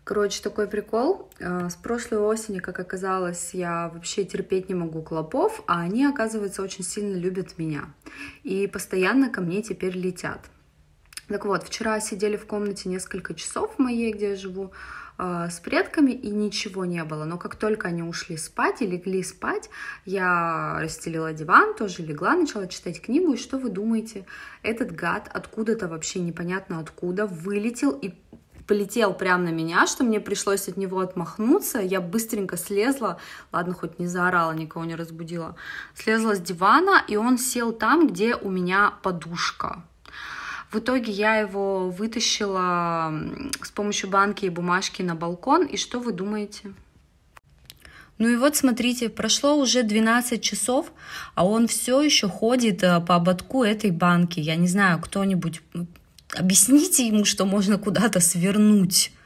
Короче, такой прикол. С прошлой осени, как оказалось, я вообще терпеть не могу клопов, а они, оказывается, очень сильно любят меня. И постоянно ко мне теперь летят. Так вот, вчера сидели в комнате несколько часов моей, где я живу, с предками, и ничего не было. Но как только они ушли спать и легли спать, я расстелила диван, тоже легла, начала читать книгу. И что вы думаете? Этот гад откуда-то вообще непонятно откуда вылетел и полетел прямо на меня, что мне пришлось от него отмахнуться. Я быстренько слезла, ладно, хоть не заорала, никого не разбудила, слезла с дивана, и он сел там, где у меня подушка. В итоге я его вытащила с помощью банки и бумажки на балкон, и что вы думаете? Ну и вот смотрите, прошло уже 12 часов, а он все еще ходит по ободку этой банки. Я не знаю, кто-нибудь... Объясните ему, что можно куда-то свернуть.